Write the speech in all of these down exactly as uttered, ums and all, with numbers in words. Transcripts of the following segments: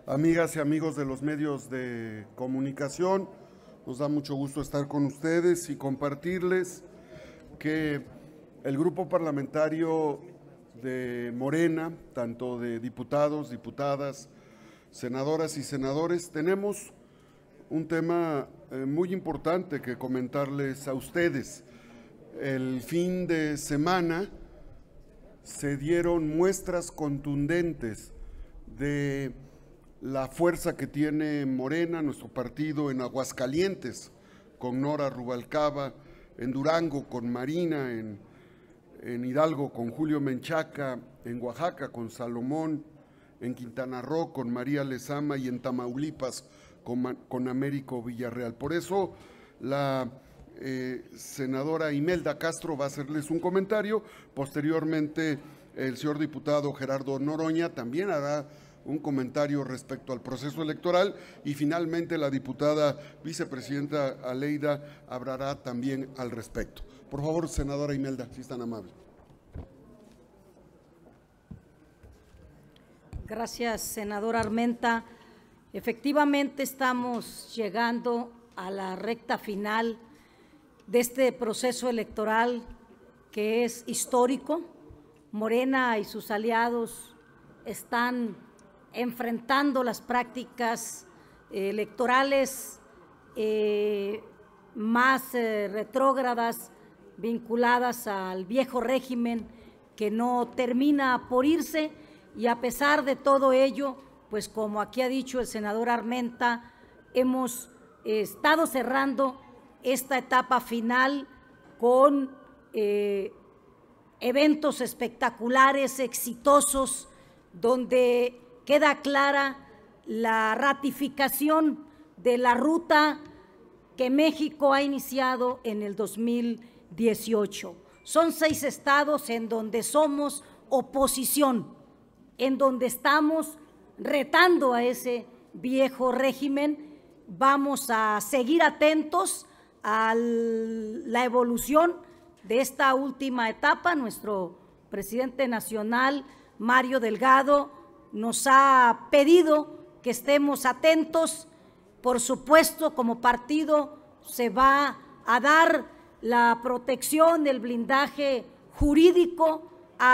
amigas y amigos de los medios de comunicación, nos da mucho gusto estar con ustedes y compartirles que el grupo parlamentario de Morena, tanto de diputados, diputadas, senadoras y senadores, tenemos un tema eh, muy importante que comentarles a ustedes. El fin de semana se dieron muestras contundentes de la fuerza que tiene Morena, nuestro partido, en Aguascalientes, con Nora Rubalcaba, en Durango con Marina, en, en Hidalgo con Julio Menchaca, en Oaxaca con Salomón, en Quintana Roo con María Lezama y en Tamaulipas con, con Américo Villarreal. Por eso la eh, senadora Imelda Castro va a hacerles un comentario. Posteriormente el señor diputado Gerardo Noroña también hará un comentario respecto al proceso electoral y finalmente la diputada vicepresidenta Aleida hablará también al respecto. Por favor, senadora Imelda, si es tan amable. Gracias, senador Armenta. Efectivamente, estamos llegando a la recta final de este proceso electoral que es histórico. Morena y sus aliados están enfrentando las prácticas eh, electorales eh, más eh, retrógradas, vinculadas al viejo régimen que no termina por irse, y a pesar de todo ello, pues como aquí ha dicho el senador Armenta, hemos eh, estado cerrando esta etapa final con eh, eventos espectaculares, exitosos, donde queda clara la ratificación de la ruta que México ha iniciado en el dos mil dieciocho. Son seis estados en donde somos oposición, en donde estamos retando a ese viejo régimen. Vamos a seguir atentos a la evolución de esta última etapa. Nuestro presidente nacional, Mario Delgado, nos ha pedido que estemos atentos. Por supuesto, como partido se va a dar la protección, el blindaje jurídico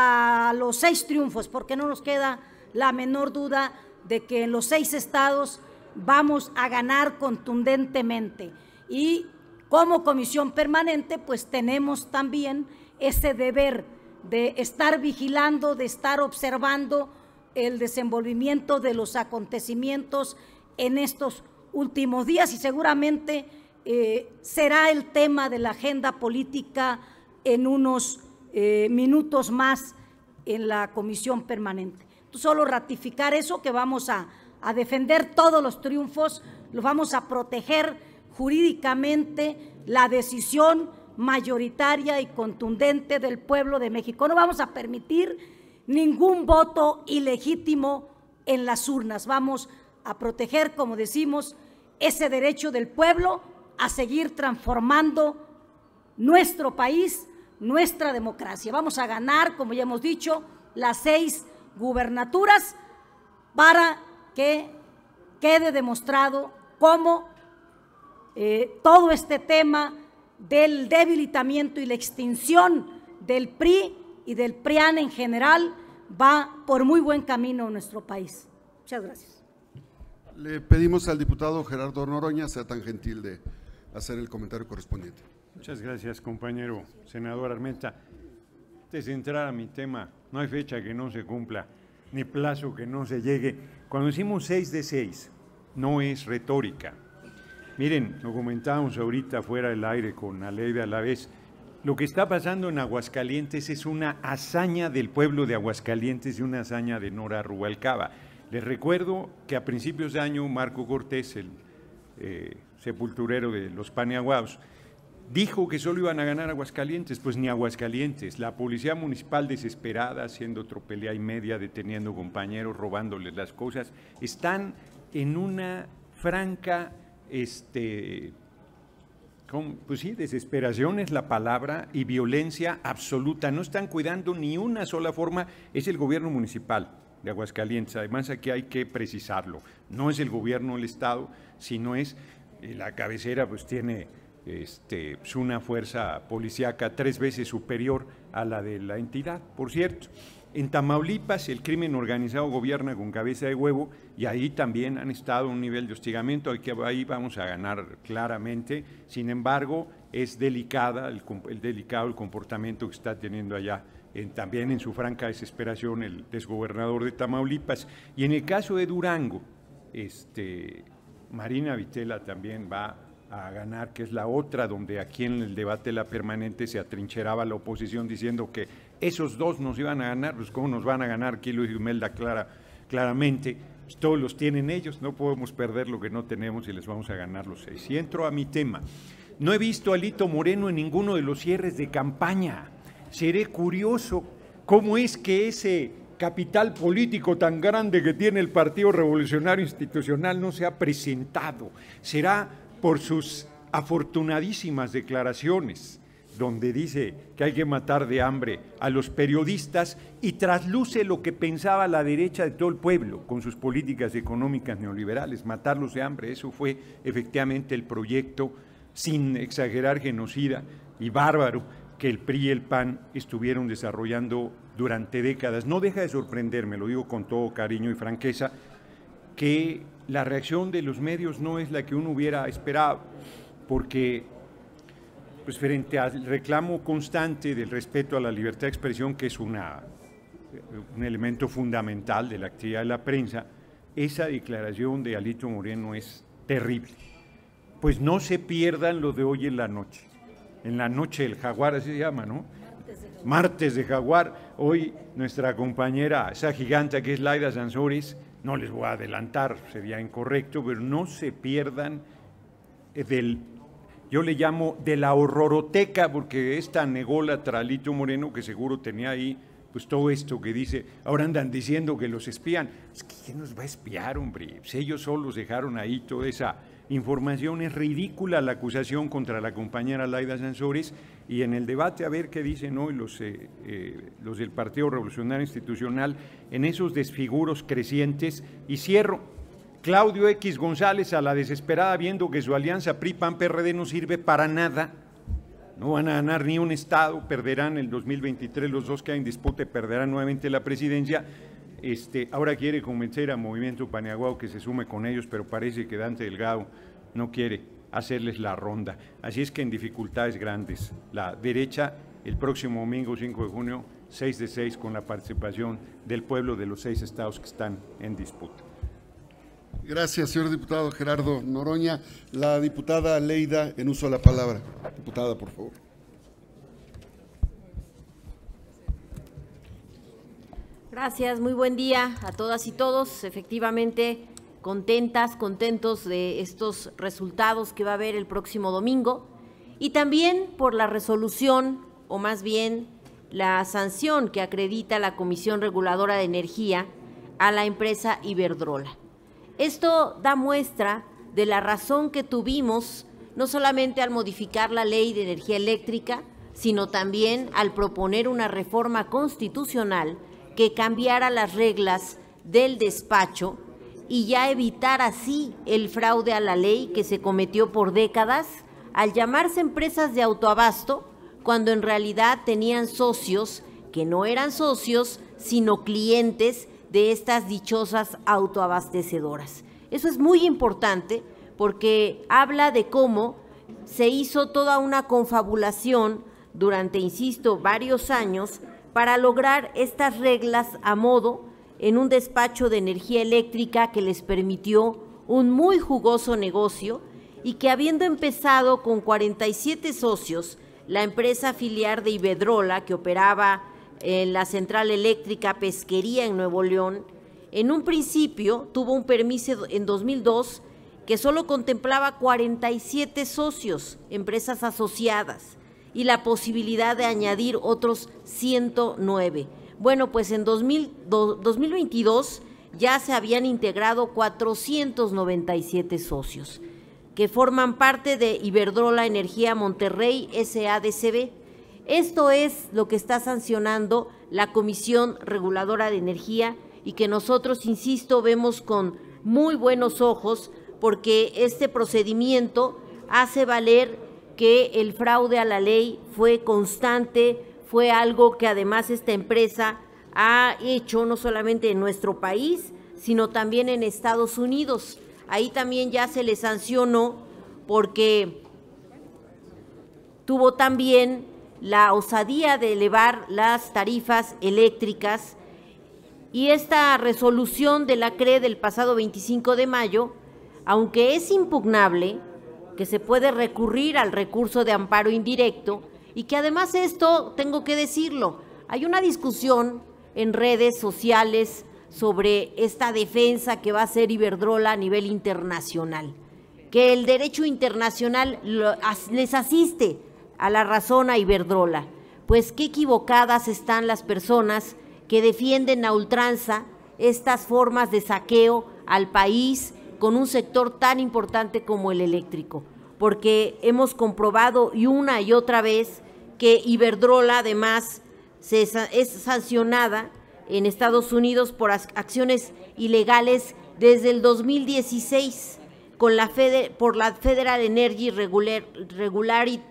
a los seis triunfos, porque no nos queda la menor duda de que en los seis estados vamos a ganar contundentemente. Y como comisión permanente, pues tenemos también ese deber de estar vigilando, de estar observando el desenvolvimiento de los acontecimientos en estos últimos días, y seguramente eh, será el tema de la agenda política en unos eh, minutos más en la comisión permanente. Entonces, solo ratificar eso, que vamos a, a defender todos los triunfos, los vamos a proteger jurídicamente, la decisión mayoritaria y contundente del pueblo de México. No vamos a permitir ningún voto ilegítimo en las urnas. Vamos a proteger, como decimos, ese derecho del pueblo a seguir transformando nuestro país, nuestra democracia. Vamos a ganar, como ya hemos dicho, las seis gubernaturas para que quede demostrado cómo eh, todo este tema del debilitamiento y la extinción del P R I y del PRIAN en general va por muy buen camino en nuestro país. Muchas gracias. Le pedimos al diputado Gerardo Noroña sea tan gentil de hacer el comentario correspondiente. Muchas gracias, compañero senador Armenta. Antes de entrar a mi tema, no hay fecha que no se cumpla, ni plazo que no se llegue. Cuando decimos seis de seis, no es retórica. Miren, lo comentábamos ahorita fuera del aire con Aleida a la vez. Lo que está pasando en Aguascalientes es una hazaña del pueblo de Aguascalientes y una hazaña de Nora Rubalcaba. Les recuerdo que a principios de año Marco Cortés, el eh, sepulturero de los Paniaguaos, dijo que solo iban a ganar Aguascalientes. Pues ni Aguascalientes. La policía municipal desesperada, haciendo tropelía y media, deteniendo compañeros, robándoles las cosas, están en una franca este, pues sí, desesperación es la palabra, y violencia absoluta. No están cuidando ni una sola forma, es el gobierno municipal. de Aguascalientes. Además, aquí hay que precisarlo, no es el gobierno del Estado, sino es eh, la cabecera, pues tiene este, pues una fuerza policíaca tres veces superior a la de la entidad, por cierto. En Tamaulipas el crimen organizado gobierna con cabeza de huevo y ahí también han estado a un nivel de hostigamiento, ahí vamos a ganar claramente. Sin embargo, es delicada el, el delicado el comportamiento que está teniendo allá, en, también en su franca desesperación, el desgobernador de Tamaulipas. Y en el caso de Durango, este, Marina Vitela también va a ganar, que es la otra donde aquí en el debate de la permanente se atrincheraba la oposición diciendo que esos dos nos iban a ganar. Pues cómo nos van a ganar, aquí Luis Imelda clara, claramente, pues todos los tienen ellos, no podemos perder lo que no tenemos y les vamos a ganar los seis. Y entro a mi tema, no he visto a Alito Moreno en ninguno de los cierres de campaña. Seré curioso cómo es que ese capital político tan grande que tiene el Partido Revolucionario Institucional no se ha presentado. Será por sus afortunadísimas declaraciones, donde dice que hay que matar de hambre a los periodistas y trasluce lo que pensaba la derecha de todo el pueblo con sus políticas económicas neoliberales, matarlos de hambre. Eso fue efectivamente el proyecto, sin exagerar, genocida y bárbaro que el P R I y el P A N estuvieron desarrollando durante décadas. No deja de sorprenderme, lo digo con todo cariño y franqueza, que la reacción de los medios no es la que uno hubiera esperado, porque pues frente al reclamo constante del respeto a la libertad de expresión, que es una, un elemento fundamental de la actividad de la prensa, esa declaración de Alito Moreno es terrible. Pues no se pierdan lo de hoy en la noche, en la noche del jaguar, así se llama, ¿no? Martes de jaguar. Hoy nuestra compañera, esa giganta que es Laida Sansores, no les voy a adelantar, sería incorrecto, pero no se pierdan del, yo le llamo de la horroroteca, porque esta nególatra Alito Moreno, que seguro tenía ahí pues todo esto que dice, ahora andan diciendo que los espían. Es que ¿quién nos va a espiar, hombre? Pues ellos solos dejaron ahí toda esa información. Es ridícula la acusación contra la compañera Laida Sansores, y en el debate a ver qué dicen hoy los, eh, eh, los del Partido Revolucionario Institucional en esos desfiguros crecientes. Y cierro, Claudio X González a la desesperada viendo que su alianza P R I P A N P R D no sirve para nada, no van a ganar ni un estado, perderán el dos mil veintitrés los dos que hay en disputa, perderán nuevamente la presidencia. Este, ahora quiere convencer a Movimiento Paniagua que se sume con ellos, pero parece que Dante Delgado no quiere hacerles la ronda. Así es que en dificultades grandes, la derecha el próximo domingo cinco de junio, seis de seis, con la participación del pueblo de los seis estados que están en disputa. Gracias, señor diputado Gerardo Noroña. La diputada Leida, en uso de la palabra. Diputada, por favor. Gracias, muy buen día a todas y todos. Efectivamente, contentas, contentos de estos resultados que va a haber el próximo domingo, y también por la resolución, o más bien la sanción que acredita la Comisión Reguladora de Energía a la empresa Iberdrola. Esto da muestra de la razón que tuvimos, no solamente al modificar la Ley de Energía Eléctrica, sino también al proponer una reforma constitucional que cambiara las reglas del despacho y ya evitar así el fraude a la ley que se cometió por décadas al llamarse empresas de autoabasto, cuando en realidad tenían socios que no eran socios, sino clientes de estas dichosas autoabastecedoras. Eso es muy importante porque habla de cómo se hizo toda una confabulación durante, insisto, varios años para lograr estas reglas a modo en un despacho de energía eléctrica que les permitió un muy jugoso negocio, y que habiendo empezado con cuarenta y siete socios, la empresa filial de Iberdrola, que operaba en la central eléctrica Pesquería en Nuevo León, en un principio tuvo un permiso en dos mil dos que solo contemplaba cuarenta y siete socios, empresas asociadas, y la posibilidad de añadir otros ciento nueve. Bueno, pues en dos mil veintidós ya se habían integrado cuatrocientos noventa y siete socios, que forman parte de Iberdrola Energía Monterrey S A D C B. Esto es lo que está sancionando la Comisión Reguladora de Energía y que nosotros, insisto, vemos con muy buenos ojos, porque este procedimiento hace valer que el fraude a la ley fue constante, fue algo que además esta empresa ha hecho no solamente en nuestro país, sino también en Estados Unidos. Ahí también ya se le sancionó porque tuvo también la osadía de elevar las tarifas eléctricas, y esta resolución de la C R E del pasado veinticinco de mayo, aunque es impugnable, que se puede recurrir al recurso de amparo indirecto, y que además esto, tengo que decirlo, hay una discusión en redes sociales sobre esta defensa que va a hacer Iberdrola a nivel internacional, que el derecho internacional lo, les asiste a la razón a Iberdrola. Pues qué equivocadas están las personas que defienden a ultranza estas formas de saqueo al país con un sector tan importante como el eléctrico, porque hemos comprobado y una y otra vez que Iberdrola además se, es sancionada en Estados Unidos por acciones ilegales desde el dos mil dieciséis con la Fede, por la Federal Energy Regular, Regulari,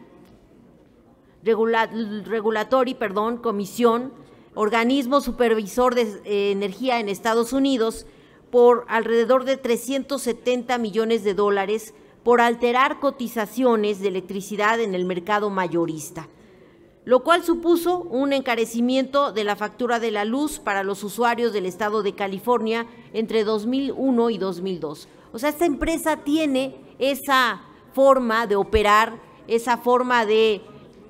Regula, Regulatory perdón, Comisión, organismo supervisor de eh, energía en Estados Unidos, por alrededor de trescientos setenta millones de dólares por alterar cotizaciones de electricidad en el mercado mayorista, lo cual supuso un encarecimiento de la factura de la luz para los usuarios del estado de California entre dos mil uno y dos mil dos. O sea, esta empresa tiene esa forma de operar, esa forma de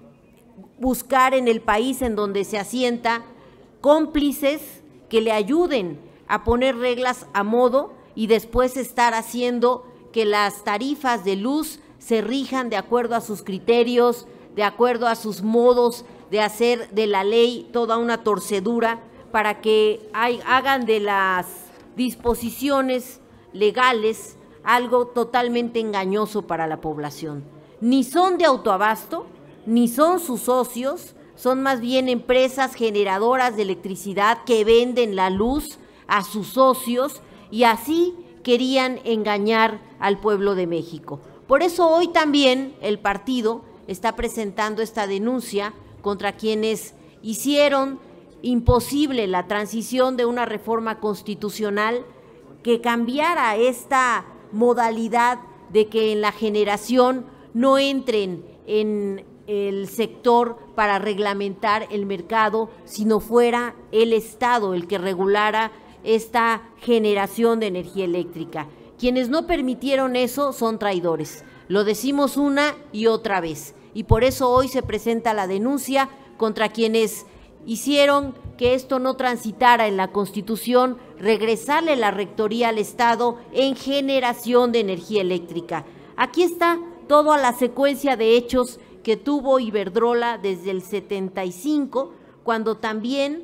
buscar en el país en donde se asienta cómplices que le ayuden a poner reglas a modo y después estar haciendo que las tarifas de luz se rijan de acuerdo a sus criterios, de acuerdo a sus modos de hacer de la ley toda una torcedura para que hay, hagan de las disposiciones legales algo totalmente engañoso para la población. Ni son de autoabasto, ni son sus socios, son más bien empresas generadoras de electricidad que venden la luz a sus socios y así querían engañar al pueblo de México. Por eso hoy también el partido está presentando esta denuncia contra quienes hicieron imposible la transición de una reforma constitucional que cambiara esta modalidad de que en la generación no entren en el sector para reglamentar el mercado, sino fuera el Estado el que regulara esta generación de energía eléctrica. Quienes no permitieron eso son traidores. Lo decimos una y otra vez. Y por eso hoy se presenta la denuncia contra quienes hicieron que esto no transitara en la Constitución, regresarle la rectoría al Estado en generación de energía eléctrica. Aquí está toda la secuencia de hechos que tuvo Iberdrola desde el setenta y cinco, cuando también,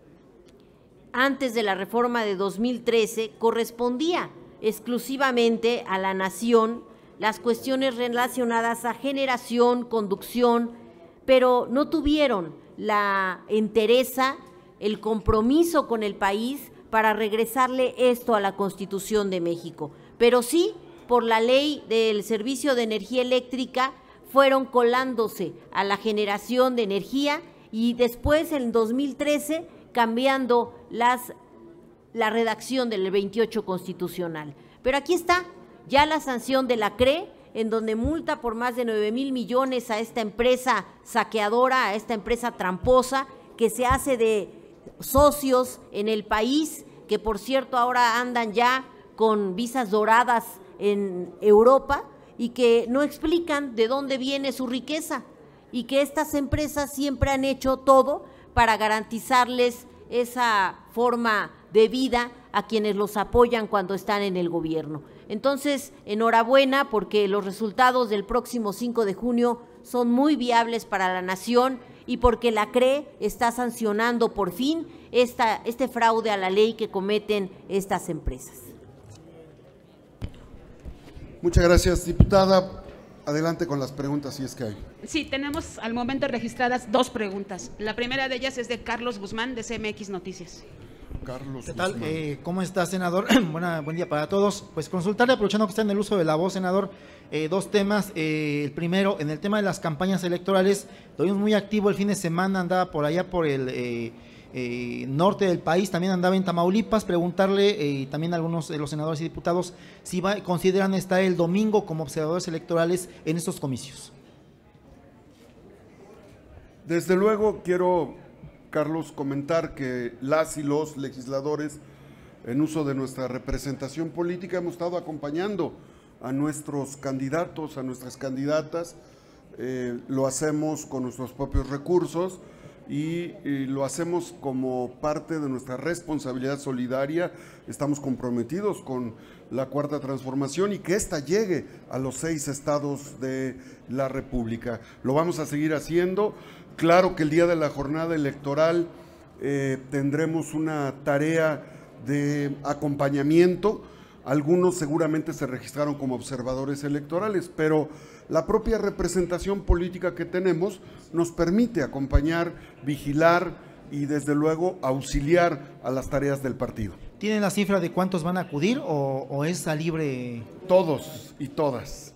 antes de la reforma de dos mil trece, correspondía exclusivamente a la nación las cuestiones relacionadas a generación, conducción, pero no tuvieron la entereza, el compromiso con el país para regresarle esto a la Constitución de México. Pero sí, por la ley del Servicio de Energía Eléctrica, fueron colándose a la generación de energía y después en dos mil trece cambiando las, la redacción del veintiocho constitucional. Pero aquí está ya la sanción de la C R E, en donde multa por más de nueve mil millones a esta empresa saqueadora, a esta empresa tramposa que se hace de socios en el país, que por cierto ahora andan ya con visas doradas en Europa y que no explican de dónde viene su riqueza y que estas empresas siempre han hecho todo para garantizarles esa forma de vida a quienes los apoyan cuando están en el gobierno. Entonces, enhorabuena porque los resultados del próximo cinco de junio son muy viables para la nación y porque la C R E está sancionando por fin esta, este fraude a la ley que cometen estas empresas. Muchas gracias, diputada. Adelante con las preguntas, si es que hay. Sí, tenemos al momento registradas dos preguntas. La primera de ellas es de Carlos Guzmán, de C M X Noticias. Carlos. ¿Qué tal? Eh, ¿Cómo está, senador? Buena, buen día para todos. Pues consultarle, aprovechando que está en el uso de la voz, senador, eh, dos temas. Eh, el primero, en el tema de las campañas electorales, lo vimos muy activo el fin de semana, andaba por allá por el eh, eh, norte del país, también andaba en Tamaulipas. Preguntarle, eh, también a algunos de los senadores y diputados, si va, consideran estar el domingo como observadores electorales en estos comicios. Desde luego quiero, Carlos, comentar que las y los legisladores, en uso de nuestra representación política, hemos estado acompañando a nuestros candidatos, a nuestras candidatas. Eh, lo hacemos con nuestros propios recursos y, y lo hacemos como parte de nuestra responsabilidad solidaria. Estamos comprometidos con la Cuarta Transformación y que ésta llegue a los seis estados de la República. Lo vamos a seguir haciendo. Claro que el día de la jornada electoral eh, tendremos una tarea de acompañamiento. Algunos seguramente se registraron como observadores electorales, pero la propia representación política que tenemos nos permite acompañar, vigilar y desde luego auxiliar a las tareas del partido. ¿Tienen la cifra de cuántos van a acudir o, o es a libre? Todos y todas.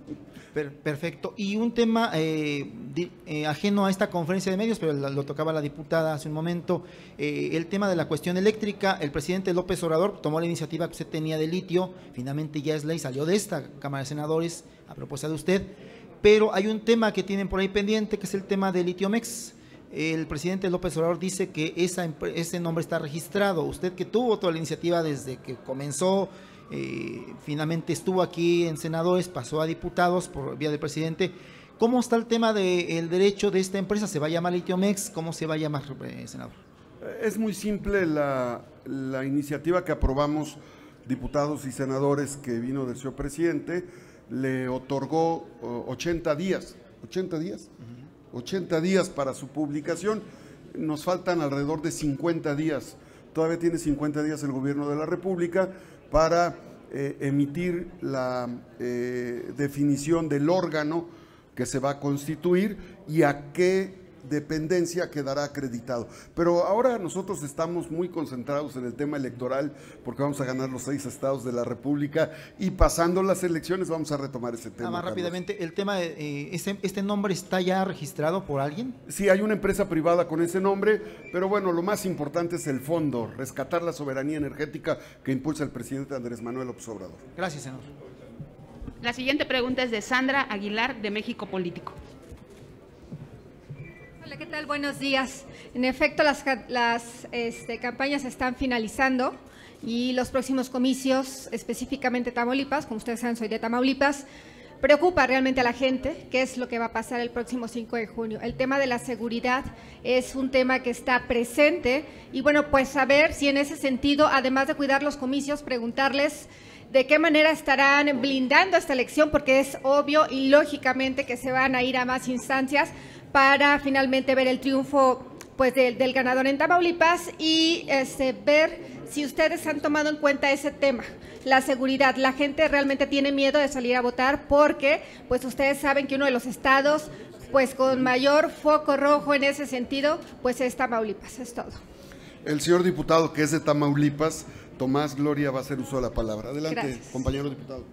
Perfecto. Y un tema eh, di, eh, ajeno a esta conferencia de medios, pero lo, lo tocaba la diputada hace un momento, eh, el tema de la cuestión eléctrica. El presidente López Obrador tomó la iniciativa que usted tenía de litio, finalmente ya es ley, salió de esta Cámara de Senadores a propuesta de usted, pero hay un tema que tienen por ahí pendiente, que es el tema de Litiomex. El presidente López Obrador dice que esa, ese nombre está registrado. Usted, que tuvo toda la iniciativa desde que comenzó, Eh, finalmente estuvo aquí en senadores, pasó a diputados por vía del presidente. ¿Cómo está el tema del derecho de esta empresa? ¿Se va a llamar Litiomex? ¿Cómo se va a llamar, eh, senador? Es muy simple la, la iniciativa que aprobamos diputados y senadores, que vino del señor presidente, le otorgó ochenta días, ochenta días, uh-huh. ochenta días para su publicación. Nos faltan alrededor de cincuenta días. Todavía tiene cincuenta días el gobierno de la República para eh, emitir la eh, definición del órgano que se va a constituir y a qué dependencia quedará acreditado. Pero ahora nosotros estamos muy concentrados en el tema electoral, porque vamos a ganar los seis estados de la República y pasando las elecciones vamos a retomar ese tema. Nada más Carlos. Rápidamente, el tema, eh, este, ¿este nombre está ya registrado por alguien? Sí, hay una empresa privada con ese nombre, pero bueno, lo más importante es el fondo, rescatar la soberanía energética que impulsa el presidente Andrés Manuel López Obrador. Gracias, senador. La siguiente pregunta es de Sandra Aguilar, de México Político. Hola, ¿qué tal? Buenos días. En efecto, las, las este, campañas están finalizando y los próximos comicios, específicamente Tamaulipas, como ustedes saben, soy de Tamaulipas, preocupa realmente a la gente qué es lo que va a pasar el próximo cinco de junio. El tema de la seguridad es un tema que está presente y bueno, pues saber si en ese sentido, además de cuidar los comicios, preguntarles de qué manera estarán blindando esta elección, porque es obvio y lógicamente que se van a ir a más instancias para finalmente ver el triunfo pues del, del ganador en Tamaulipas y este, ver si ustedes han tomado en cuenta ese tema, la seguridad. La gente realmente tiene miedo de salir a votar porque pues ustedes saben que uno de los estados pues con mayor foco rojo en ese sentido pues es Tamaulipas. Es todo. El señor diputado, que es de Tamaulipas, Tomás Gloria, va a hacer uso de la palabra. Adelante, Gracias. compañero diputado.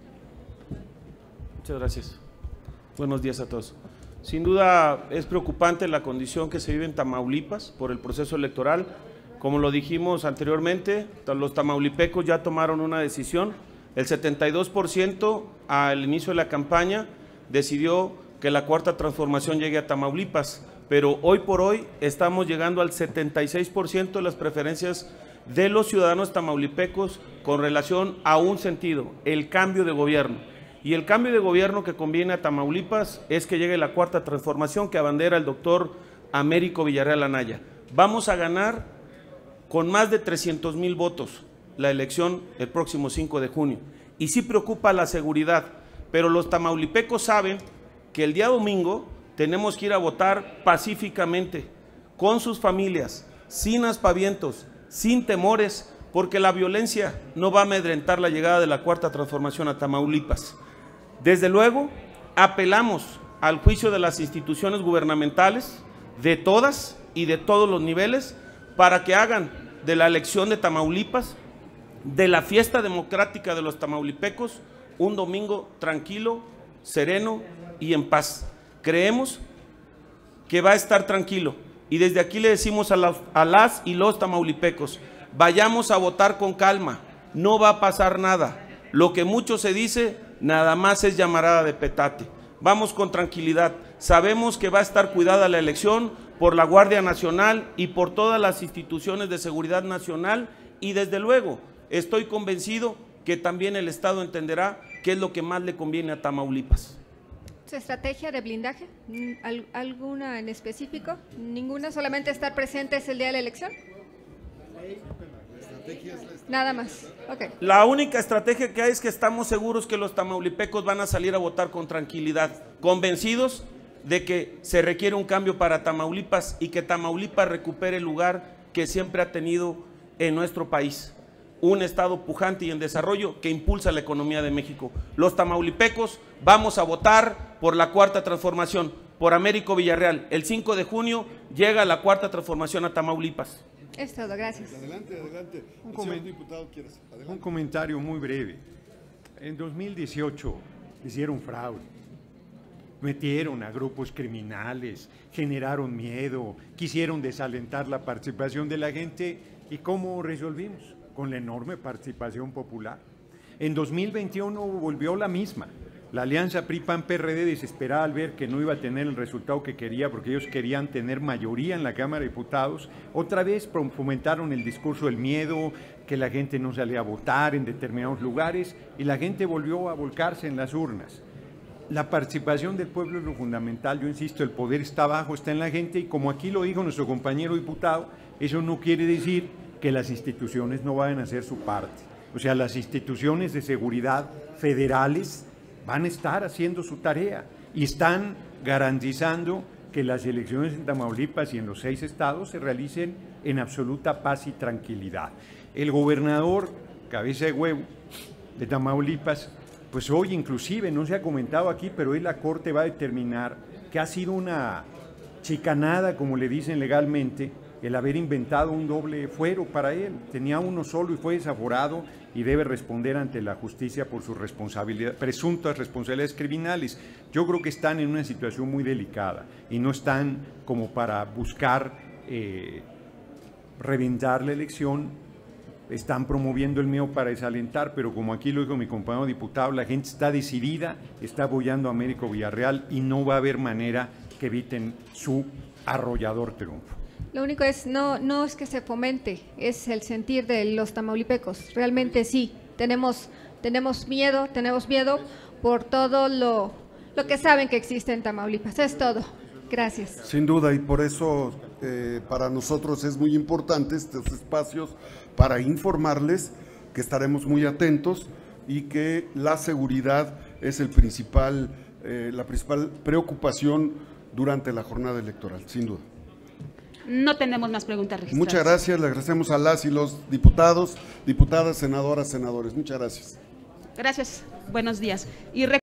Muchas gracias. Buenos días a todos. Sin duda es preocupante la condición que se vive en Tamaulipas por el proceso electoral. Como lo dijimos anteriormente, los tamaulipecos ya tomaron una decisión. El setenta y dos por ciento al inicio de la campaña decidió que la Cuarta Transformación llegue a Tamaulipas, pero hoy por hoy estamos llegando al setenta y seis por ciento de las preferencias de los ciudadanos tamaulipecos con relación a un sentido, el cambio de gobierno. Y el cambio de gobierno que conviene a Tamaulipas es que llegue la Cuarta Transformación que abandera el doctor Américo Villarreal Anaya. Vamos a ganar con más de trescientos mil votos la elección el próximo cinco de junio. Y sí preocupa la seguridad, pero los tamaulipecos saben que el día domingo tenemos que ir a votar pacíficamente, con sus familias, sin aspavientos, sin temores, porque la violencia no va a amedrentar la llegada de la Cuarta Transformación a Tamaulipas. Desde luego, apelamos al juicio de las instituciones gubernamentales, de todas y de todos los niveles, para que hagan de la elección de Tamaulipas, de la fiesta democrática de los tamaulipecos, un domingo tranquilo, sereno y en paz. Creemos que va a estar tranquilo y desde aquí le decimos a, la, a las y los tamaulipecos, vayamos a votar con calma, no va a pasar nada. Lo que mucho se dice, nada más es llamarada de petate. Vamos con tranquilidad, sabemos que va a estar cuidada la elección por la Guardia Nacional y por todas las instituciones de seguridad nacional y desde luego estoy convencido que también el Estado entenderá qué es lo que más le conviene a Tamaulipas. ¿Su estrategia de blindaje? ¿Alguna en específico? ¿Ninguna? ¿Solamente estar presentes el día de la elección? Nada más. Okay. La única estrategia que hay es que estamos seguros que los tamaulipecos van a salir a votar con tranquilidad, convencidos de que se requiere un cambio para Tamaulipas y que Tamaulipas recupere el lugar que siempre ha tenido en nuestro país. Un estado pujante y en desarrollo que impulsa la economía de México. Los tamaulipecos vamos a votar por la cuarta transformación, por Américo Villarreal. El cinco de junio llega la cuarta transformación a Tamaulipas. Es todo, gracias. Adelante, adelante. Un, coment diputado, ¿quieres? Adelante. Un comentario muy breve. En dos mil dieciocho hicieron fraude, metieron a grupos criminales, generaron miedo, quisieron desalentar la participación de la gente. ¿Y cómo resolvimos? Con la enorme participación popular. En dos mil veintiuno volvió la misma. La alianza P R I P A N P R D desesperada al ver que no iba a tener el resultado que quería, porque ellos querían tener mayoría en la Cámara de Diputados, otra vez fomentaron el discurso del miedo, que la gente no salía a votar en determinados lugares, y la gente volvió a volcarse en las urnas. La participación del pueblo es lo fundamental. Yo insisto, el poder está abajo, está en la gente, y como aquí lo dijo nuestro compañero diputado, eso no quiere decir que las instituciones no vayan a hacer su parte. O sea, las instituciones de seguridad federales van a estar haciendo su tarea y están garantizando que las elecciones en Tamaulipas y en los seis estados se realicen en absoluta paz y tranquilidad. El gobernador, cabeza de huevo, de Tamaulipas, pues hoy inclusive, no se ha comentado aquí, pero hoy la Corte va a determinar que ha sido una chicanada, como le dicen legalmente, el haber inventado un doble fuero para él. Tenía uno solo y fue desaforado y debe responder ante la justicia por sus responsabilidades, presuntas responsabilidades criminales. Yo creo que están en una situación muy delicada y no están como para buscar eh, reventar la elección, están promoviendo el miedo para desalentar, pero como aquí lo dijo mi compañero diputado, la gente está decidida, está apoyando a Américo Villarreal y no va a haber manera que eviten su arrollador triunfo. Lo único es, no, no es que se fomente, es el sentir de los tamaulipecos. Realmente sí, tenemos, tenemos miedo, tenemos miedo por todo lo, lo que saben que existe en Tamaulipas. Es todo. Gracias. Sin duda, y por eso eh, para nosotros es muy importante estos espacios para informarles que estaremos muy atentos y que la seguridad es el principal, eh, la principal preocupación durante la jornada electoral, sin duda. No tenemos más preguntas registradas. Muchas gracias, le agradecemos a las y los diputados, diputadas, senadoras, senadores. Muchas gracias. Gracias, buenos días. Y